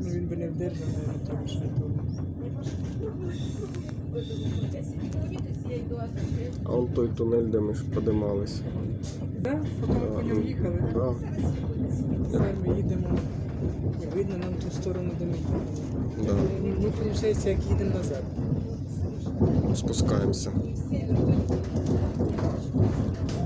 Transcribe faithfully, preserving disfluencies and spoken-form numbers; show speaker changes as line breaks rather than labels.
Ну, він би не вдержав, не тому що то.
А он той тунель, де ми ж подималися.
Так, поки ми по ньому їхали.
Да.
Тепер ми їдемо. І видно нам ту сторону, де ми їдемо.
Да.
Ми, виходить, як їдемо назад.
Спускаємося.